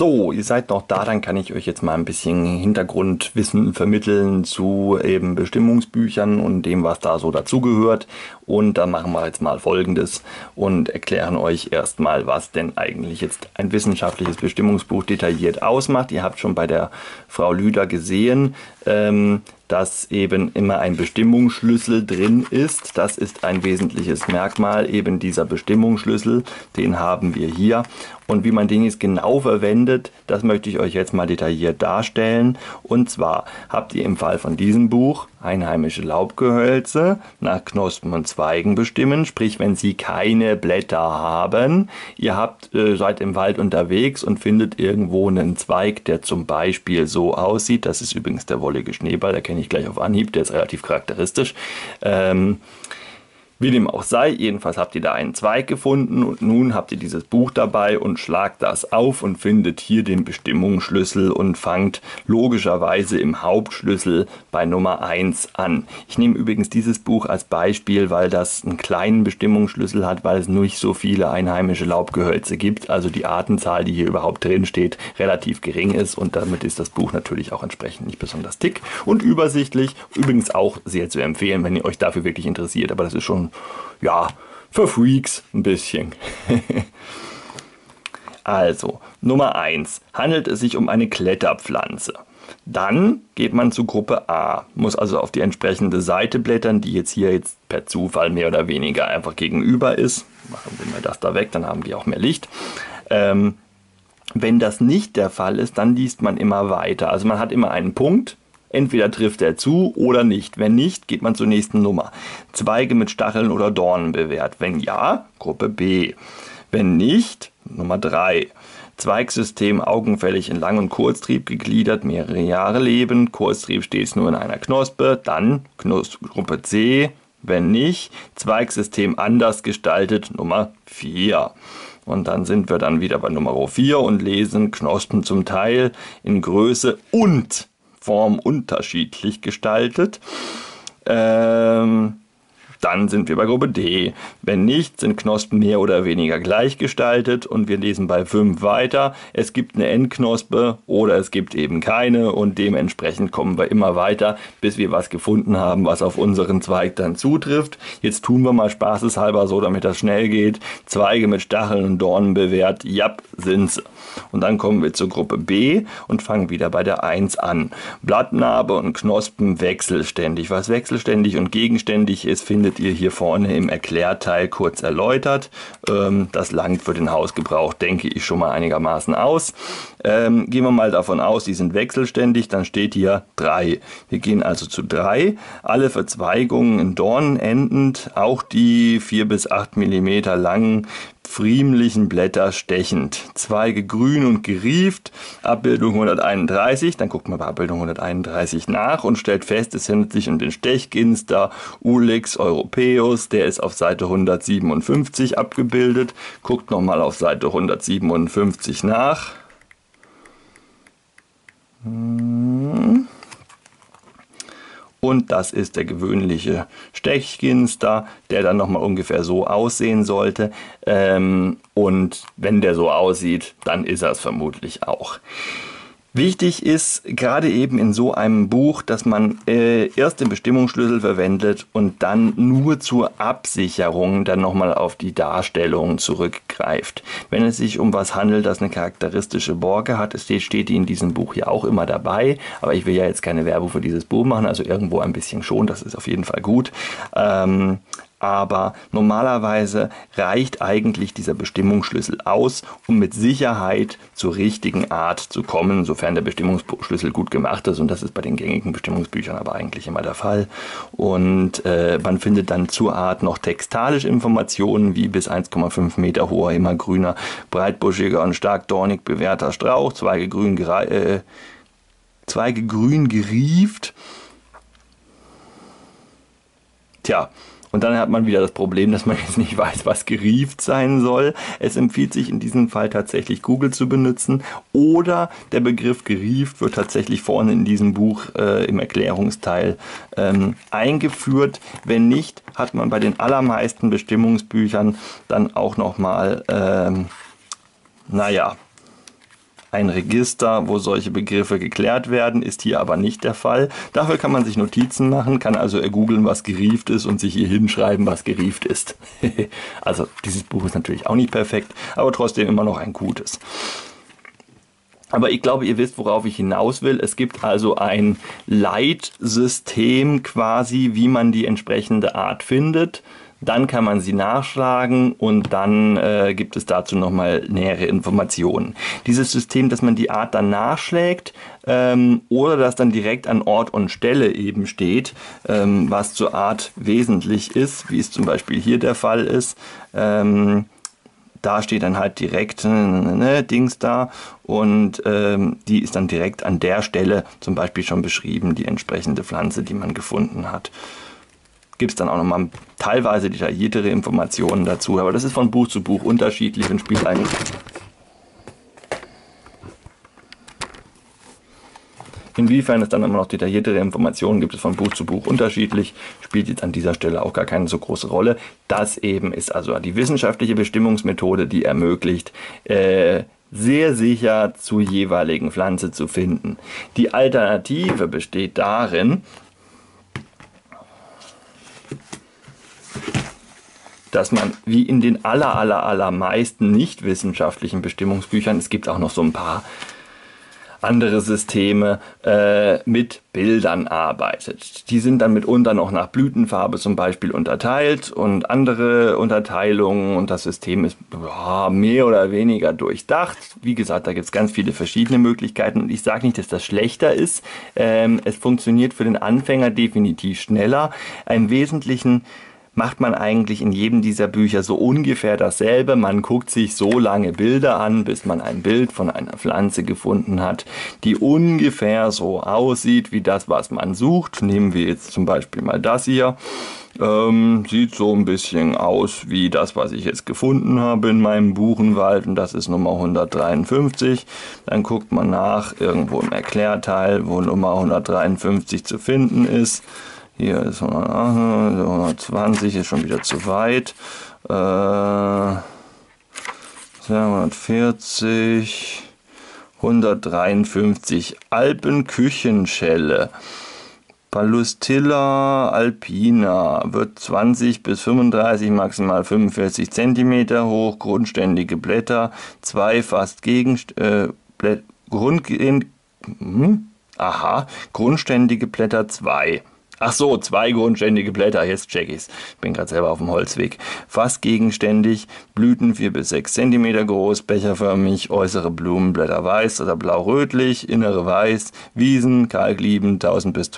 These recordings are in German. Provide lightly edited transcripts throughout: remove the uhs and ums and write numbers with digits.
So, ihr seid noch da, dann kann ich euch jetzt mal ein bisschen Hintergrundwissen vermitteln zu eben Bestimmungsbüchern und dem, was da so dazugehört. Und da machen wir jetzt mal Folgendes und erklären euch erstmal, was denn eigentlich jetzt ein wissenschaftliches Bestimmungsbuch detailliert ausmacht. Ihr habt schon bei der Frau Lüder gesehen, dass eben immer ein Bestimmungsschlüssel drin ist. Das ist ein wesentliches Merkmal, eben dieser Bestimmungsschlüssel, den haben wir hier. Und wie man den jetzt genau verwendet, das möchte ich euch jetzt mal detailliert darstellen. Und zwar habt ihr im Fall von diesem Buch einheimische Laubgehölze nach Knospen und Zweigen bestimmen, sprich wenn sie keine Blätter haben. Ihr seid im Wald unterwegs und findet irgendwo einen Zweig, der zum Beispiel so aussieht. Das ist übrigens der wollige Schneeball, der kenne ich gleich auf Anhieb, der ist relativ charakteristisch. Wie dem auch sei, jedenfalls habt ihr da einen Zweig gefunden und nun habt ihr dieses Buch dabei und schlagt das auf und findet hier den Bestimmungsschlüssel und fangt logischerweise im Hauptschlüssel bei Nummer 1 an. Ich nehme übrigens dieses Buch als Beispiel, weil das einen kleinen Bestimmungsschlüssel hat, weil es nicht so viele einheimische Laubgehölze gibt, also die Artenzahl, die hier überhaupt drin steht, relativ gering ist und damit ist das Buch natürlich auch entsprechend nicht besonders dick und übersichtlich, übrigens auch sehr zu empfehlen, wenn ihr euch dafür wirklich interessiert, aber das ist schon ja, für Freaks ein bisschen. Also, Nummer 1. Handelt es sich um eine Kletterpflanze? Dann geht man zu Gruppe A. Muss also auf die entsprechende Seite blättern, die jetzt per Zufall mehr oder weniger einfach gegenüber ist. Machen wir das da weg, dann haben die auch mehr Licht. Wenn das nicht der Fall ist, dann liest man immer weiter. Also man hat immer einen Punkt. Entweder trifft er zu oder nicht. Wenn nicht, geht man zur nächsten Nummer. Zweige mit Stacheln oder Dornen bewährt. Wenn ja, Gruppe B. Wenn nicht, Nummer 3. Zweigsystem augenfällig in Lang- und Kurztrieb gegliedert, mehrere Jahre leben. Kurztrieb stets nur in einer Knospe. Dann Gruppe C. Wenn nicht, Zweigsystem anders gestaltet, Nummer 4. Und dann sind wir dann wieder bei Nummer 4 und lesen Knospen zum Teil in Größe und Form unterschiedlich gestaltet. Dann sind wir bei Gruppe D. Wenn nicht, sind Knospen mehr oder weniger gleich gestaltet und wir lesen bei 5 weiter. Es gibt eine Endknospe oder es gibt eben keine und dementsprechend kommen wir immer weiter, bis wir was gefunden haben, was auf unseren Zweig dann zutrifft. Jetzt tun wir mal spaßeshalber so, damit das schnell geht. Zweige mit Stacheln und Dornen bewährt, japp, sind sie. Und dann kommen wir zur Gruppe B und fangen wieder bei der 1 an. Blattnarbe und Knospen wechselständig. Was wechselständig und gegenständig ist, findet ihr hier vorne im Erklärteil kurz erläutert. Das langt für den Hausgebrauch, denke ich, schon mal einigermaßen aus. Gehen wir mal davon aus, die sind wechselständig, dann steht hier 3. Wir gehen also zu 3. Alle Verzweigungen in Dornen endend, auch die 4 bis 8 mm langen pfriemlichen Blätter stechend. Zweige grün und gerieft. Abbildung 131. Dann guckt man bei Abbildung 131 nach und stellt fest, es handelt sich um den Stechginster Ulix europaeus. Der ist auf Seite 157 abgebildet. Guckt nochmal auf Seite 157 nach. Und das ist der gewöhnliche Stechginster, der dann nochmal ungefähr so aussehen sollte. Und wenn der so aussieht, dann ist er es vermutlich auch. Wichtig ist gerade eben in so einem Buch, dass man erst den Bestimmungsschlüssel verwendet und dann nur zur Absicherung dann nochmal auf die Darstellung zurückgreift. Wenn es sich um was handelt, das eine charakteristische Borke hat, steht die in diesem Buch ja auch immer dabei, aber ich will ja jetzt keine Werbung für dieses Buch machen, also irgendwo ein bisschen schon, das ist auf jeden Fall gut. Aber normalerweise reicht eigentlich dieser Bestimmungsschlüssel aus, um mit Sicherheit zur richtigen Art zu kommen, sofern der Bestimmungsschlüssel gut gemacht ist. Und das ist bei den gängigen Bestimmungsbüchern aber eigentlich immer der Fall. Und man findet dann zur Art noch textalische Informationen, wie bis 1,5 Meter hoher, immergrüner, breitbuschiger und stark dornig bewehrter Strauch, Zweige grün gerieft. Tja. Und dann hat man wieder das Problem, dass man jetzt nicht weiß, was gerieft sein soll. Es empfiehlt sich in diesem Fall tatsächlich Google zu benutzen oder der Begriff gerieft wird tatsächlich vorne in diesem Buch im Erklärungsteil eingeführt. Wenn nicht, hat man bei den allermeisten Bestimmungsbüchern dann auch nochmal, ein Register, wo solche Begriffe geklärt werden, ist hier aber nicht der Fall. Dafür kann man sich Notizen machen, kann also googeln, was gerieft ist und sich hier hinschreiben, was gerieft ist. Also dieses Buch ist natürlich auch nicht perfekt, aber trotzdem immer noch ein gutes. Aber ich glaube, ihr wisst, worauf ich hinaus will. Es gibt also ein Leitsystem quasi, wie man die entsprechende Art findet. Dann kann man sie nachschlagen und dann gibt es dazu nochmal nähere Informationen. Dieses System, dass man die Art dann nachschlägt oder dass dann direkt an Ort und Stelle eben steht, was zur Art wesentlich ist, wie es zum Beispiel hier der Fall ist. Da steht dann halt direkt Dings da und die ist dann direkt an der Stelle zum Beispiel schon beschrieben, die entsprechende Pflanze, die man gefunden hat. Gibt es dann auch nochmal teilweise detailliertere Informationen dazu, aber das ist von Buch zu Buch unterschiedlich und spielt eigentlich... Inwiefern es dann immer noch detailliertere Informationen gibt, es von Buch zu Buch unterschiedlich, spielt jetzt an dieser Stelle auch gar keine so große Rolle. Das eben ist also die wissenschaftliche Bestimmungsmethode, die ermöglicht, sehr sicher zur jeweiligen Pflanze zu finden. Die Alternative besteht darin, dass man wie in den allermeisten nicht wissenschaftlichen Bestimmungsbüchern, es gibt auch noch so ein paar andere Systeme, mit Bildern arbeitet. Die sind dann mitunter noch nach Blütenfarbe zum Beispiel unterteilt und andere Unterteilungen und das System ist mehr oder weniger durchdacht. Wie gesagt, da gibt es ganz viele verschiedene Möglichkeiten und ich sage nicht, dass das schlechter ist. Es funktioniert für den Anfänger definitiv schneller. Im Wesentlichen macht man eigentlich in jedem dieser Bücher so ungefähr dasselbe. Man guckt sich so lange Bilder an, bis man ein Bild von einer Pflanze gefunden hat, die ungefähr so aussieht wie das, was man sucht. Nehmen wir jetzt zum Beispiel mal das hier. Sieht so ein bisschen aus wie das, was ich jetzt gefunden habe in meinem Buchenwald und das ist Nummer 153. Dann guckt man nach irgendwo im Erklärteil, wo Nummer 153 zu finden ist. Hier ist 120, ist schon wieder zu weit. 240, 153 Alpenküchenschelle. Palustilla alpina wird 20 bis 35, maximal 45 cm hoch, grundständige Blätter, zwei fast grundständige Blätter 2. Ach so, 2 grundständige Blätter, jetzt check ich's. Ich bin gerade selber auf dem Holzweg. Fast gegenständig, Blüten 4 bis 6 cm groß, becherförmig, äußere Blumenblätter weiß oder blau-rötlich, innere weiß, Wiesen, kalkliebend, 1000 bis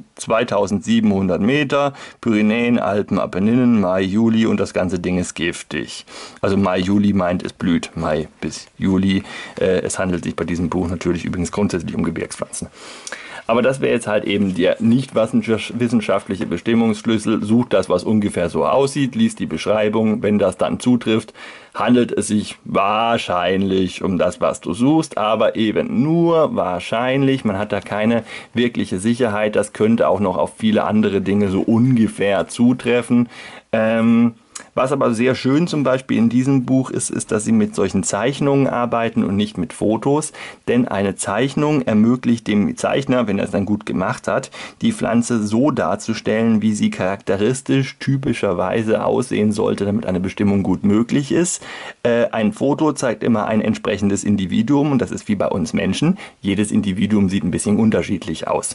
2700 Meter, Pyrenäen, Alpen, Apenninen, Mai, Juli und das ganze Ding ist giftig. Also Mai, Juli meint, es blüht Mai bis Juli. Es handelt sich bei diesem Buch natürlich übrigens grundsätzlich um Gebirgspflanzen. Aber das wäre jetzt halt eben der nicht wissenschaftliche Bestimmungsschlüssel. Sucht das, was ungefähr so aussieht, liest die Beschreibung. Wenn das dann zutrifft, handelt es sich wahrscheinlich um das, was du suchst, aber eben nur wahrscheinlich. Man hat da keine wirkliche Sicherheit. Das könnte auch noch auf viele andere Dinge so ungefähr zutreffen. Was aber sehr schön zum Beispiel in diesem Buch ist, ist, dass sie mit solchen Zeichnungen arbeiten und nicht mit Fotos. Denn eine Zeichnung ermöglicht dem Zeichner, wenn er es dann gut gemacht hat, die Pflanze so darzustellen, wie sie charakteristisch, typischerweise aussehen sollte, damit eine Bestimmung gut möglich ist. Ein Foto zeigt immer ein entsprechendes Individuum und das ist wie bei uns Menschen. Jedes Individuum sieht ein bisschen unterschiedlich aus.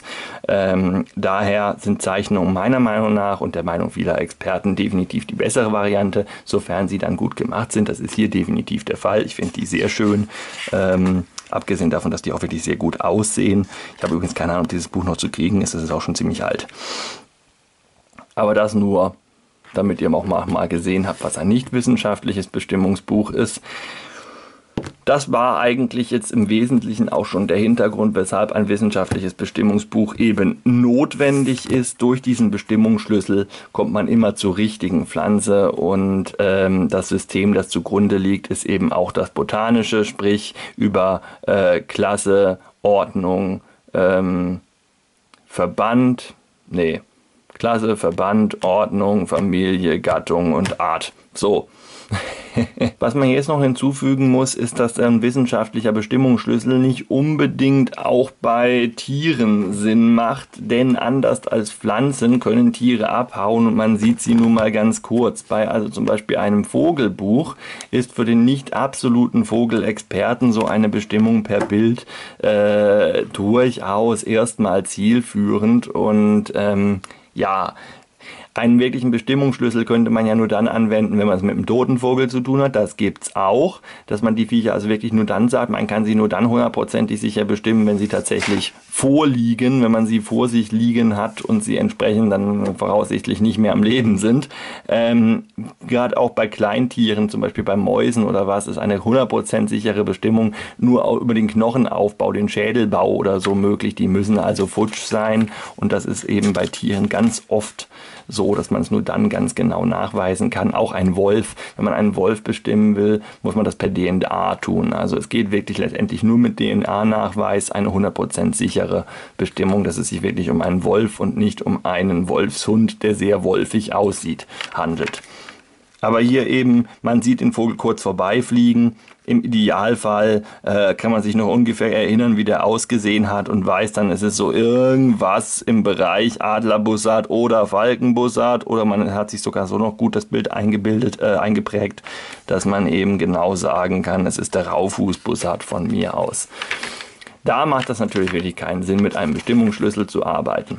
Daher sind Zeichnungen meiner Meinung nach und der Meinung vieler Experten definitiv die bessere Variante, sofern sie dann gut gemacht sind. Das ist hier definitiv der Fall. Ich finde die sehr schön. Abgesehen davon, dass die auch wirklich sehr gut aussehen. Ich habe übrigens keine Ahnung, ob dieses Buch noch zu kriegen ist. Das ist auch schon ziemlich alt. Aber das nur, damit ihr auch mal gesehen habt, was ein nicht wissenschaftliches Bestimmungsbuch ist. Das war eigentlich jetzt im Wesentlichen auch schon der Hintergrund, weshalb ein wissenschaftliches Bestimmungsbuch eben notwendig ist. Durch diesen Bestimmungsschlüssel kommt man immer zur richtigen Pflanze und das System, das zugrunde liegt, ist eben auch das botanische, sprich über Klasse, Ordnung, Klasse, Verband, Ordnung, Familie, Gattung und Art. So. Was man jetzt noch hinzufügen muss, ist, dass ein wissenschaftlicher Bestimmungsschlüssel nicht unbedingt auch bei Tieren Sinn macht, denn anders als Pflanzen können Tiere abhauen und man sieht sie nun mal ganz kurz. Bei also zum Beispiel einem Vogelbuch ist für den nicht absoluten Vogelexperten so eine Bestimmung per Bild durchaus erstmal zielführend und ja, einen wirklichen Bestimmungsschlüssel könnte man ja nur dann anwenden, wenn man es mit einem toten Vogel zu tun hat. Das gibt's auch, dass man die Viecher also wirklich nur dann sagt, man kann sie nur dann hundertprozentig sicher bestimmen, wenn sie tatsächlich vorliegen, wenn man sie vor sich liegen hat und sie entsprechend dann voraussichtlich nicht mehr am Leben sind. Gerade auch bei Kleintieren, zum Beispiel bei Mäusen oder was, ist eine 100% sichere Bestimmung nur auch über den Knochenaufbau, den Schädelbau oder so möglich. Die müssen also futsch sein und das ist eben bei Tieren ganz oft so, dass man es nur dann ganz genau nachweisen kann. Auch ein Wolf, wenn man einen Wolf bestimmen will, muss man das per DNA tun. Also es geht wirklich letztendlich nur mit DNA-Nachweis eine 100% sichere Bestimmung, dass es sich wirklich um einen Wolf und nicht um einen Wolfshund, der sehr wolfig aussieht, handelt. Aber hier eben, man sieht den Vogel kurz vorbeifliegen. Im Idealfall kann man sich noch ungefähr erinnern, wie der ausgesehen hat und weiß dann, es ist so irgendwas im Bereich Adlerbussard oder Falkenbussard oder man hat sich sogar so noch gut das Bild eingeprägt, dass man eben genau sagen kann, es ist der Raufußbussard von mir aus. Da macht das natürlich wirklich keinen Sinn, mit einem Bestimmungsschlüssel zu arbeiten.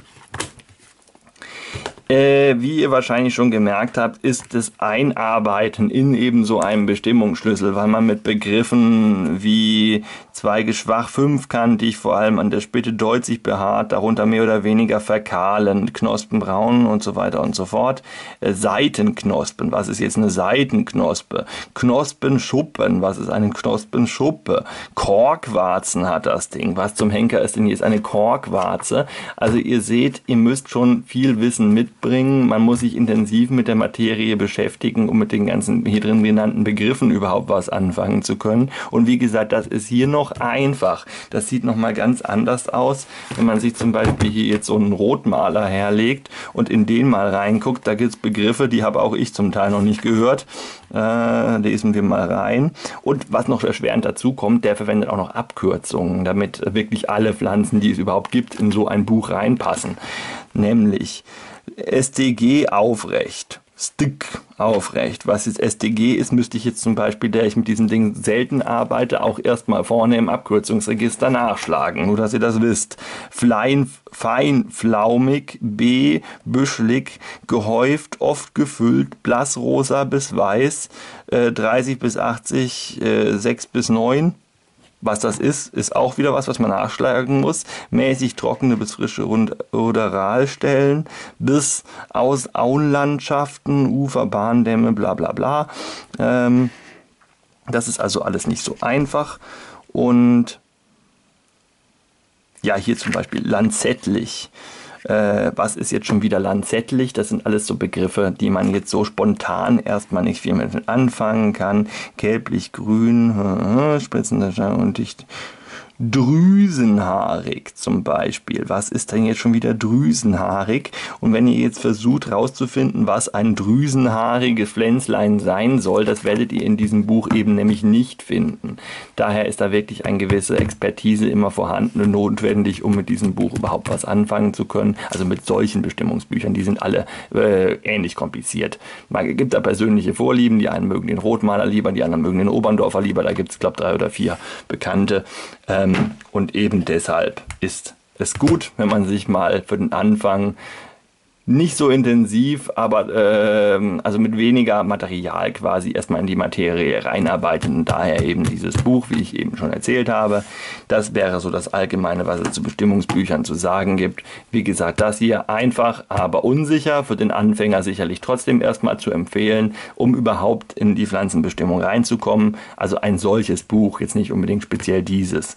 Wie ihr wahrscheinlich schon gemerkt habt, ist das Einarbeiten in eben so einem Bestimmungsschlüssel, weil man mit Begriffen wie zweigeschwach, fünfkantig, vor allem an der Spitze deutlich behaart, darunter mehr oder weniger verkahlend, knospenbraun und so weiter und so fort. Seitenknospen, was ist jetzt eine Seitenknospe? Knospenschuppen, was ist eine Knospenschuppe? Korkwarzen hat das Ding. Was zum Henker ist denn jetzt eine Korkwarze? Also ihr seht, ihr müsst schon viel Wissen mitbringen. Man muss sich intensiv mit der Materie beschäftigen, um mit den ganzen hier drin genannten Begriffen überhaupt was anfangen zu können. Und wie gesagt, das ist hier noch einfach. Das sieht nochmal ganz anders aus, wenn man sich zum Beispiel hier jetzt so einen Rotmaler herlegt und in den mal reinguckt. Da gibt es Begriffe, die habe auch ich zum Teil noch nicht gehört. Lesen wir mal rein. Und was noch erschwerend dazu kommt, der verwendet auch noch Abkürzungen, damit wirklich alle Pflanzen, die es überhaupt gibt, in so ein Buch reinpassen. Nämlich StG aufrecht. Stick aufrecht. Was jetzt StG ist, müsste ich jetzt zum Beispiel, der ich mit diesen Dingen selten arbeite, auch erstmal vorne im Abkürzungsregister nachschlagen, nur dass ihr das wisst. Fein, flaumig, B, büschelig, gehäuft, oft gefüllt, blassrosa bis weiß, 30 bis 80, 6 bis 9. Was das ist auch wieder was man nachschlagen muss. Mäßig trockene bis frische Ruderalstellen, bis aus Auenlandschaften, Ufer, Bahndämme, bla bla bla. Das ist also alles nicht so einfach. Und ja, hier zum Beispiel lanzettlich. Was ist jetzt schon wieder lanzettlich? Das sind alles so Begriffe, die man jetzt so spontan erstmal nicht viel mit anfangen kann. Gelblich-grün, spritzender Schein und dicht. Drüsenhaarig zum Beispiel. Was ist denn jetzt schon wieder drüsenhaarig? Und wenn ihr jetzt versucht herauszufinden, was ein drüsenhaariges Pflänzlein sein soll, das werdet ihr in diesem Buch eben nämlich nicht finden. Daher ist da wirklich eine gewisse Expertise immer vorhanden und notwendig, um mit diesem Buch überhaupt was anfangen zu können. Also mit solchen Bestimmungsbüchern, die sind alle ähnlich kompliziert. Man gibt da persönliche Vorlieben, die einen mögen den Rotmaler lieber, die anderen mögen den Oberndorfer lieber, da gibt es glaube ich 3 oder 4 bekannte. Und eben deshalb ist es gut, wenn man sich mal für den Anfang nicht so intensiv, aber also mit weniger Material quasi erstmal in die Materie reinarbeitet und daher eben dieses Buch, wie ich eben schon erzählt habe. Das wäre so das Allgemeine, was es zu Bestimmungsbüchern zu sagen gibt. Wie gesagt, das hier einfach, aber unsicher, für den Anfänger sicherlich trotzdem erstmal zu empfehlen, um überhaupt in die Pflanzenbestimmung reinzukommen. Also ein solches Buch, jetzt nicht unbedingt speziell dieses.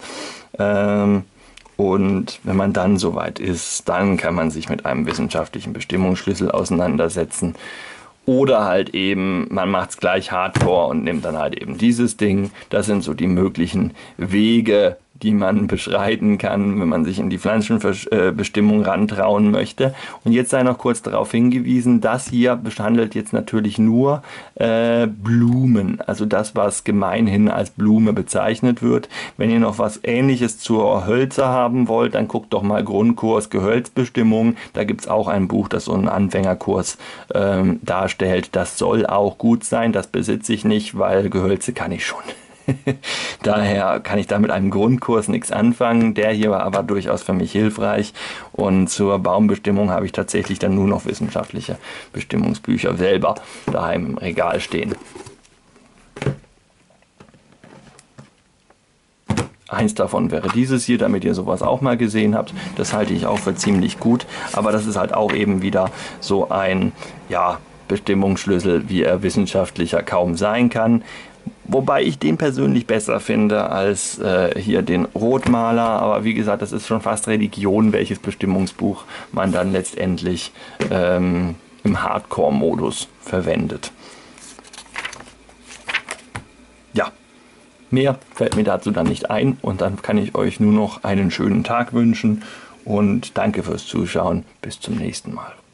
Und wenn man dann soweit ist, dann kann man sich mit einem wissenschaftlichen Bestimmungsschlüssel auseinandersetzen. Oder halt eben, man macht es gleich hardcore und nimmt dann halt eben dieses Ding. Das sind so die möglichen Wege, die man beschreiten kann, wenn man sich in die Pflanzenbestimmung rantrauen möchte. Und jetzt sei noch kurz darauf hingewiesen, das hier behandelt jetzt natürlich nur Blumen, also das, was gemeinhin als Blume bezeichnet wird. Wenn ihr noch was Ähnliches zur Hölzer haben wollt, dann guckt doch mal Grundkurs Gehölzbestimmung. Da gibt es auch ein Buch, das so einen Anfängerkurs darstellt. Das soll auch gut sein, das besitze ich nicht, weil Gehölze kann ich schon. Daher kann ich da mit einem Grundkurs nichts anfangen. Der hier war aber durchaus für mich hilfreich. Und zur Baumbestimmung habe ich tatsächlich dann nur noch wissenschaftliche Bestimmungsbücher selber daheim im Regal stehen. Eins davon wäre dieses hier, damit ihr sowas auch mal gesehen habt. Das halte ich auch für ziemlich gut. Aber das ist halt auch eben wieder so ein, ja, Bestimmungsschlüssel, wie er wissenschaftlicher kaum sein kann. Wobei ich den persönlich besser finde als hier den Rotmaler. Aber wie gesagt, das ist schon fast Religion, welches Bestimmungsbuch man dann letztendlich im Hardcore-Modus verwendet. Ja, mehr fällt mir dazu dann nicht ein. Und dann kann ich euch nur noch einen schönen Tag wünschen. Und danke fürs Zuschauen. Bis zum nächsten Mal.